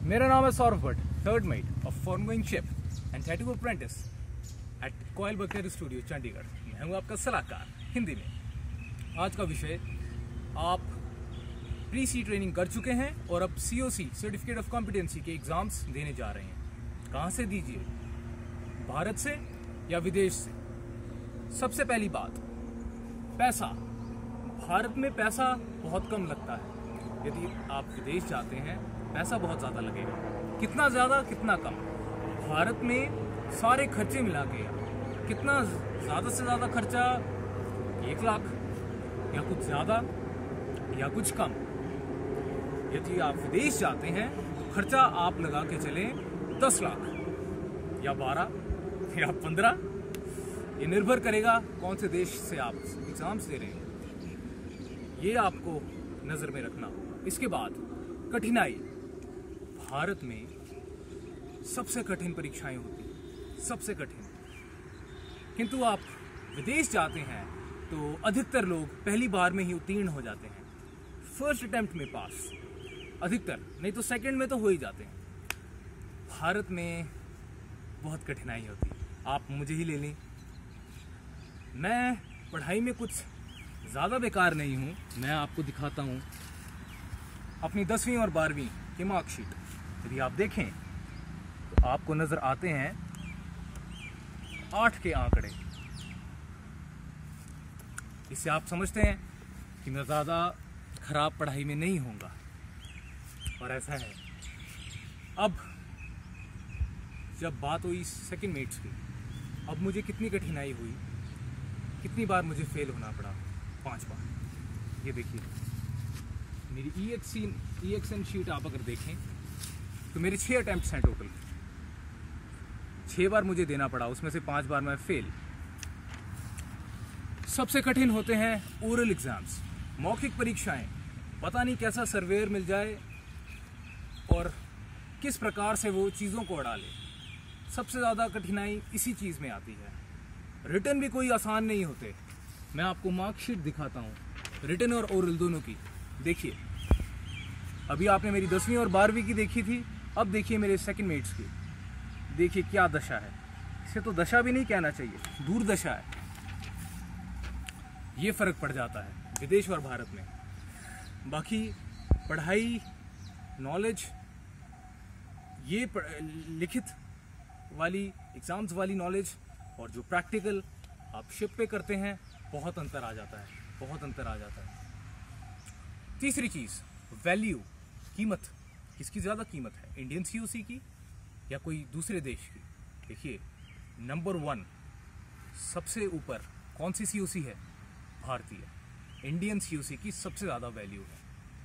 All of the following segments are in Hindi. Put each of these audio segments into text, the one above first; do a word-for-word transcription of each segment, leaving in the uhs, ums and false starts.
मेरा नाम है Saurabh Bhatt, third mate of foreign going ship and tattoo apprentice at कोयल बकरी स्टूडियो चंडीगढ़। मैं हूँ आपका सलाहकार हिंदी में। आज का विषय, आप प्री सी ट्रेनिंग कर चुके हैं और अब C O C certificate of competency के एग्जाम्स देने जा रहे हैं। कहाँ से दीजिए, भारत से या विदेश से? सबसे पहली बात, पैसा। भारत में पैसा बहुत कम लगता है। यदि आप विदेश जाते हैं पैसा बहुत ज़्यादा लगेगा। कितना ज़्यादा, कितना कम? भारत में सारे खर्चे मिला के कितना ज़्यादा से ज़्यादा खर्चा, एक लाख या कुछ ज़्यादा या कुछ कम। यदि आप विदेश जाते हैं तो खर्चा आप लगा के चलें दस लाख या बारह या पंद्रह। ये निर्भर करेगा कौन से देश से आप एग्जाम्स दे रहे हैं, ये आपको नज़र में रखना होगा। इसके बाद कठिनाई। भारत में सबसे कठिन परीक्षाएं होती हैं, सबसे कठिन। किंतु आप विदेश जाते हैं तो अधिकतर लोग पहली बार में ही उत्तीर्ण हो जाते हैं, फर्स्ट अटेम्प्ट में पास। अधिकतर, नहीं तो सेकंड में तो हो ही जाते हैं। भारत में बहुत कठिनाई होती है। आप मुझे ही ले लें, मैं पढ़ाई में कुछ ज़्यादा बेकार नहीं हूँ। मैं आपको दिखाता हूँ अपनी दसवीं और बारहवीं की मार्कशीट। यदि आप देखें तो आपको नज़र आते हैं आठ के आंकड़े। इससे आप समझते हैं कि मैं ज़्यादा खराब पढ़ाई में नहीं होऊंगा, और ऐसा है। अब जब बात हुई सेकंड मेट्स की, अब मुझे कितनी कठिनाई हुई, कितनी बार मुझे फेल होना पड़ा? पांच बार। ये देखिए मेरी E X E X N sheet आप अगर देखें तो मेरे छः अटैम्प्ट्स हैं टोटल। छः बार मुझे देना पड़ा, उसमें से पांच बार मैं फेल। सबसे कठिन होते हैं ओरल एग्जाम्स, मौखिक परीक्षाएं। पता नहीं कैसा सर्वेयर मिल जाए और किस प्रकार से वो चीज़ों को उड़ा ले। सबसे ज़्यादा कठिनाई इसी चीज़ में आती है। रिटन भी कोई आसान नहीं होते। मैं आपको मार्कशीट दिखाता हूँ, रिटन और ओरल दोनों की। देखिए, अभी आपने मेरी दसवीं और बारहवीं की देखी थी, अब देखिए मेरे सेकंड मेट्स की। देखिए क्या दशा है। इसे तो दशा भी नहीं कहना चाहिए, दूरदशा है। ये फर्क पड़ जाता है विदेश और भारत में। बाकी पढ़ाई, नॉलेज, ये लिखित वाली एग्जाम्स वाली नॉलेज और जो प्रैक्टिकल आप शिप पे करते हैं, बहुत अंतर आ जाता है, बहुत अंतर आ जाता है। तीसरी चीज़, वैल्यू, कीमत। किसकी ज़्यादा कीमत है, इंडियन सी ओ सी की या कोई दूसरे देश की? देखिए, नंबर वन, सबसे ऊपर कौन सी सी ओ सी है? भारतीय, इंडियन सी ओ सी की सबसे ज़्यादा वैल्यू है।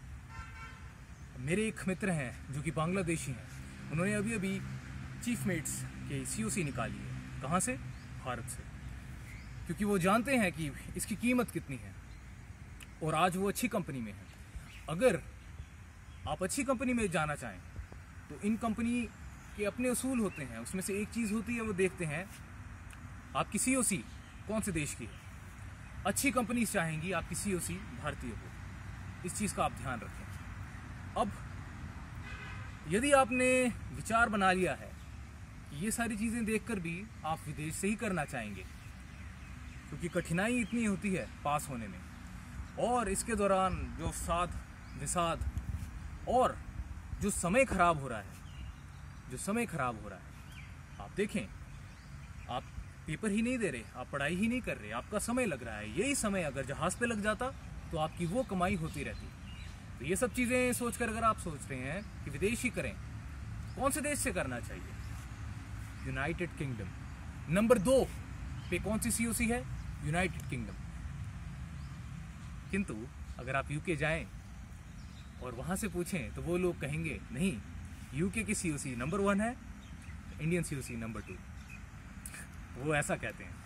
मेरे एक मित्र हैं जो कि बांग्लादेशी हैं, उन्होंने अभी अभी चीफ मेट्स के सी ओ सी निकाली है। कहाँ से? भारत से। क्योंकि वो जानते हैं कि इसकी कीमत कितनी है, और आज वो अच्छी कंपनी में है। अगर आप अच्छी कंपनी में जाना चाहें तो इन कंपनी के अपने उसूल होते हैं। उसमें से एक चीज़ होती है, वो देखते हैं आपकी सी ओ सी कौन से देश की है। अच्छी कंपनी चाहेंगी आपकी सी ओ सी भारतीय हो। इस चीज़ का आप ध्यान रखें। अब यदि आपने विचार बना लिया है कि ये सारी चीज़ें देखकर भी आप विदेश से ही करना चाहेंगे, क्योंकि कठिनाई इतनी होती है पास होने में, और इसके दौरान जो साध विसाद और जो समय खराब हो रहा है, जो समय खराब हो रहा है, आप देखें, आप पेपर ही नहीं दे रहे, आप पढ़ाई ही नहीं कर रहे, आपका समय लग रहा है। यही समय अगर जहाज पे लग जाता तो आपकी वो कमाई होती रहती। तो ये सब चीज़ें सोचकर अगर आप सोच रहे हैं कि विदेश ही करें, कौन से देश से करना चाहिए? United kingdom. नंबर दो पे कौन सी सी ओ सी है? United Kingdom. किंतु अगर आप यूके जाएं और वहाँ से पूछें तो वो लोग कहेंगे नहीं, यूके की C O C number one है, Indian C O C number two. वो ऐसा कहते हैं।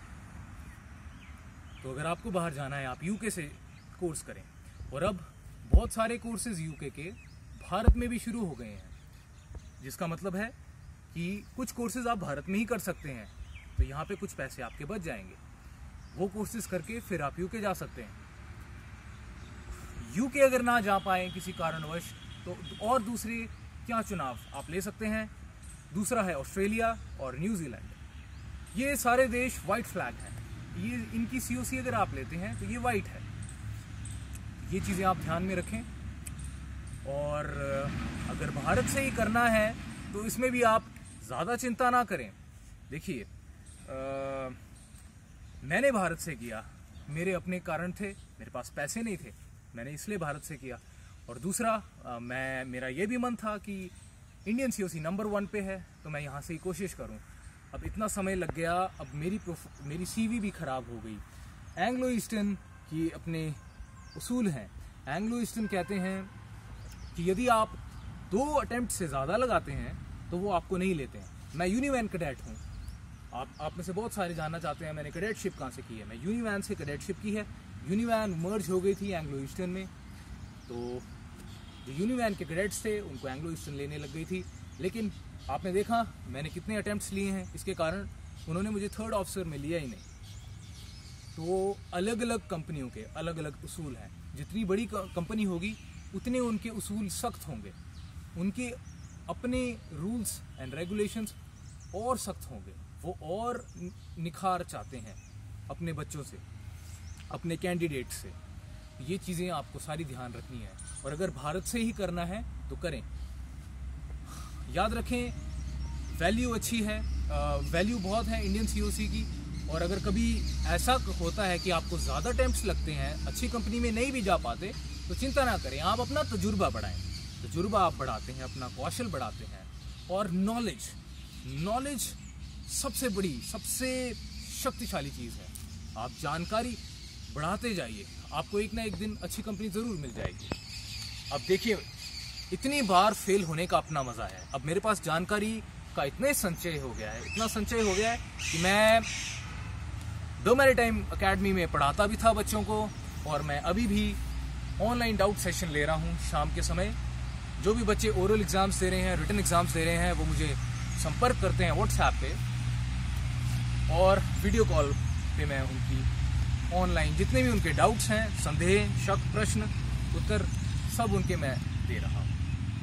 तो अगर आपको बाहर जाना है, आप यूके से कोर्स करें। और अब बहुत सारे कोर्सेज यूके के भारत में भी शुरू हो गए हैं, जिसका मतलब है कि कुछ कोर्सेज आप भारत में ही कर सकते हैं। तो यहाँ पे कुछ पैसे आपके बच जाएंगे। वो कोर्सेज करके फिर आप यूके जा सकते हैं। यूके अगर ना जा पाए किसी कारणवश, तो और दूसरे क्या चुनाव आप ले सकते हैं। दूसरा है ऑस्ट्रेलिया और न्यूजीलैंड। ये सारे देश वाइट फ्लैग हैं। ये इनकी सीओसी अगर आप लेते हैं तो ये वाइट है। ये चीज़ें आप ध्यान में रखें। और अगर भारत से ही करना है तो इसमें भी आप ज़्यादा चिंता ना करें। देखिए, मैंने भारत से किया, मेरे अपने कारण थे, मेरे पास पैसे नहीं थे, मैंने इसलिए भारत से किया। और दूसरा, आ, मैं मेरा ये भी मन था कि इंडियन सीओसी नंबर वन पे है तो मैं यहाँ से ही कोशिश करूँ। अब इतना समय लग गया, अब मेरी मेरी सीवी भी ख़राब हो गई। एंग्लो ईस्टर्न की अपने उसूल हैं। एंग्लो ईस्टर्न कहते हैं कि यदि आप दो अटेम्प्ट से ज़्यादा लगाते हैं तो वो आपको नहीं लेते हैं। मैं यूनिवैन कैडेट हूँ। आप आप में से बहुत सारे जानना चाहते हैं मैंने कैडेटशिप कहाँ से की है। मैं यूनिवैन से कैडेटशिप की है। यूनिवैन मर्ज हो गई थी एंग्लो ईस्टर्न में, तो जो यूनिवैन के कैडेट्स थे उनको एंग्लो ईस्टर्न लेने लग गई थी। लेकिन आपने देखा मैंने कितने अटेम्प्ट्स लिए हैं, इसके कारण उन्होंने मुझे थर्ड ऑफिसर में लिया ही नहीं। तो अलग अलग कंपनियों के अलग अलग उसूल हैं। जितनी बड़ी कंपनी होगी उतने उनके उसूल सख्त होंगे, उनके अपने रूल्स एंड रेगुलेशंस और सख्त होंगे। वो और निखार चाहते हैं अपने बच्चों से, अपने कैंडिडेट से। ये चीज़ें आपको सारी ध्यान रखनी है। और अगर भारत से ही करना है तो करें। याद रखें, वैल्यू अच्छी है, वैल्यू बहुत है इंडियन सीओसी की। और अगर कभी ऐसा होता है कि आपको ज़्यादा अटेम्प्ट्स लगते हैं, अच्छी कंपनी में नहीं भी जा पाते, तो चिंता ना करें, आप अपना तजुर्बा बढ़ाएं। तजुर्बा आप बढ़ाते हैं, अपना कौशल बढ़ाते हैं। और नॉलेज नॉलेज सबसे बड़ी, सबसे शक्तिशाली चीज़ है। आप जानकारी बढ़ाते जाइए, आपको एक ना एक दिन अच्छी कंपनी ज़रूर मिल जाएगी। अब देखिए, इतनी बार फेल होने का अपना मज़ा है। अब मेरे पास जानकारी का इतना संचय हो गया है, इतना संचय हो गया है कि मैं दो मैरीटाइम अकेडमी में पढ़ाता भी था बच्चों को, और मैं अभी भी ऑनलाइन डाउट सेशन ले रहा हूँ शाम के समय। जो भी बच्चे ओरल एग्ज़ाम्स दे रहे हैं, रिटन एग्ज़ाम्स दे रहे हैं, वो मुझे संपर्क करते हैं व्हाट्सएप पे, और वीडियो कॉल पे मैं उनकी ऑनलाइन जितने भी उनके डाउट्स हैं, संदेह, शक, प्रश्न, उत्तर सब उनके मैं दे रहा हूँ।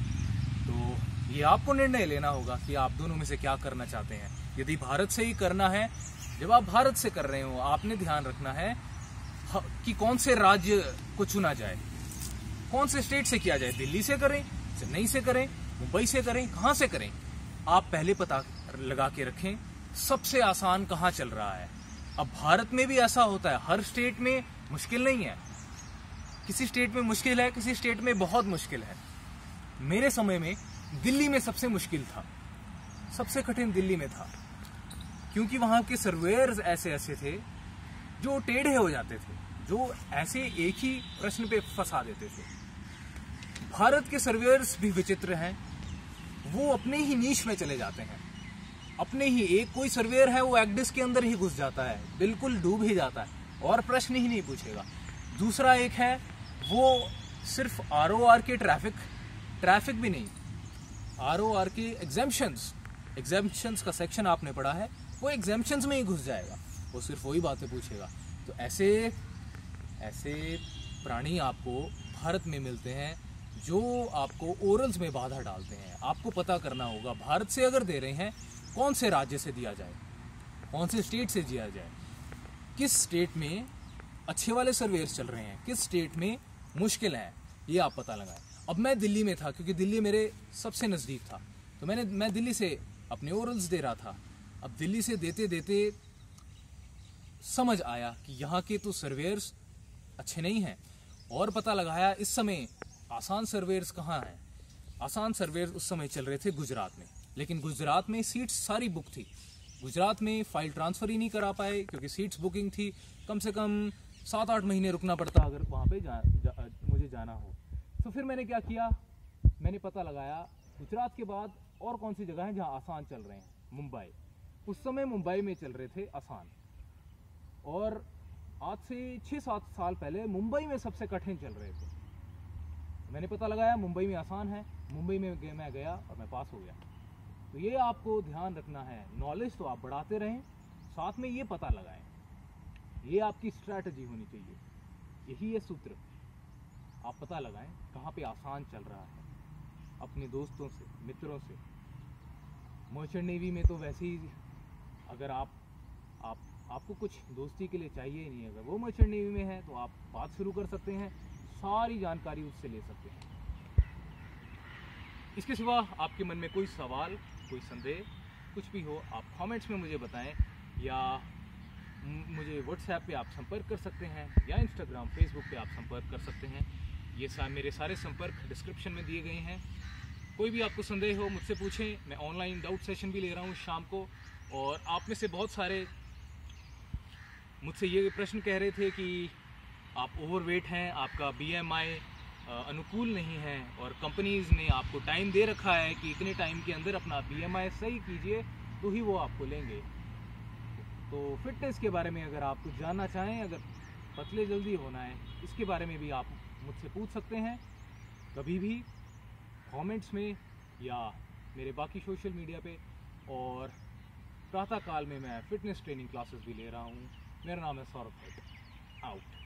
तो ये आपको निर्णय लेना होगा कि आप दोनों में से क्या करना चाहते हैं। यदि भारत से ही करना है, जब आप भारत से कर रहे हो, आपने ध्यान रखना है कि कौन से राज्य को चुना जाए, कौन से स्टेट से किया जाए। दिल्ली से करें, चेन्नई से करें, मुंबई से करें, कहाँ से करें, आप पहले पता लगा के रखें सबसे आसान कहाँ चल रहा है। अब भारत में भी ऐसा होता है, हर स्टेट में मुश्किल नहीं है। किसी स्टेट में मुश्किल है, किसी स्टेट में बहुत मुश्किल है। मेरे समय में दिल्ली में सबसे मुश्किल था, सबसे कठिन दिल्ली में था, क्योंकि वहाँ के सर्वेयर्स ऐसे ऐसे थे जो टेढ़े हो जाते थे, जो ऐसे एक ही प्रश्न पे फंसा देते थे। भारत के सर्वेयर्स भी विचित्र हैं, वो अपने ही नीश में चले जाते हैं। अपने ही एक कोई सर्वेयर है, वो एक्डिस के अंदर ही घुस जाता है, बिल्कुल डूब ही जाता है और प्रश्न ही नहीं पूछेगा। दूसरा एक है, वो सिर्फ आर ओ आर के ट्रैफिक ट्रैफिक भी नहीं, आर ओ आर के एग्जेम्पशंस एग्जेम्पशंस का सेक्शन आपने पढ़ा है, वो एग्जेम्पशंस में ही घुस जाएगा, वो सिर्फ वही बातें पूछेगा। तो ऐसे ऐसे प्राणी आपको भारत में मिलते हैं जो आपको ओरल्स में बाधा डालते हैं। आपको पता करना होगा भारत से अगर दे रहे हैं, कौन से राज्य से दिया जाए, कौन से स्टेट से दिया जाए, किस स्टेट में अच्छे वाले सर्वेयर्स चल रहे हैं, किस स्टेट में मुश्किल है, ये आप पता लगाएं। अब मैं दिल्ली में था, क्योंकि दिल्ली मेरे सबसे नज़दीक था, तो मैंने मैं दिल्ली से अपने ओरल्स दे रहा था। अब दिल्ली से देते देते समझ आया कि यहाँ के तो सर्वेयर्स अच्छे नहीं हैं, और पता लगाया इस समय आसान सर्वेयर्स कहाँ हैं। आसान सर्वेयर्स उस समय चल रहे थे गुजरात में, लेकिन गुजरात में सीट्स सारी बुक थी। गुजरात में फाइल ट्रांसफ़र ही नहीं करा पाए क्योंकि सीट्स बुकिंग थी। कम से कम सात आठ महीने रुकना पड़ता अगर वहाँ पे जा, जा, मुझे जाना हो। तो फिर मैंने क्या किया, मैंने पता लगाया गुजरात के बाद और कौन सी जगह है जहाँ आसान चल रहे हैं। मुंबई, उस समय मुंबई में चल रहे थे आसान, और आज से छः सात साल पहले मुंबई में सबसे कठिन चल रहे थे। मैंने पता लगाया मुंबई में आसान है, मुंबई में मैं गया और मैं पास हो गया। तो ये आपको ध्यान रखना है। नॉलेज तो आप बढ़ाते रहें, साथ में ये पता लगाएं, ये आपकी स्ट्रैटेजी होनी चाहिए। यही है सूत्र, आप पता लगाएं कहाँ पे आसान चल रहा है। अपने दोस्तों से, मित्रों से। मर्चेंट नेवी में तो वैसे ही अगर आप आप आपको कुछ दोस्ती के लिए चाहिए ही नहीं, अगर वो मर्चेंट नेवी में है तो आप बात शुरू कर सकते हैं, सारी जानकारी उससे ले सकते हैं। इसके सिवा आपके मन में कोई सवाल, कोई संदेह, कुछ भी हो, आप कमेंट्स में मुझे बताएं, या मुझे व्हाट्सएप पे आप संपर्क कर सकते हैं, या इंस्टाग्राम, फेसबुक पे आप संपर्क कर सकते हैं। ये सा मेरे सारे संपर्क डिस्क्रिप्शन में दिए गए हैं। कोई भी आपको संदेह हो मुझसे पूछें। मैं ऑनलाइन डाउट सेशन भी ले रहा हूँ शाम को। और आप में से बहुत सारे मुझसे ये प्रश्न कह रहे थे कि आप ओवरवेट हैं, आपका बीएमआई अनुकूल नहीं है, और कंपनीज़ ने आपको टाइम दे रखा है कि इतने टाइम के अंदर अपना बीएमआई सही कीजिए तो ही वो आपको लेंगे। तो फिटनेस के बारे में अगर आप कुछ जानना चाहें, अगर पतले जल्दी होना है, इसके बारे में भी आप मुझसे पूछ सकते हैं कभी भी कमेंट्स में या मेरे बाकी सोशल मीडिया पे। और प्रातःकाल में मैं फ़िटनेस ट्रेनिंग क्लासेस भी ले रहा हूँ। मेरा नाम है सौरभ, आउट।